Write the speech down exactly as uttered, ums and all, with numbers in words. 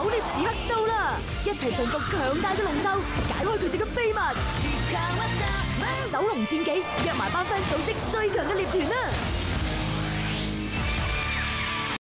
狩獵時刻到啦！一齊馴服強大嘅龍獸，解開佢哋嘅秘密。守龍戰紀，約埋班 friend 組織最強嘅獵團啦！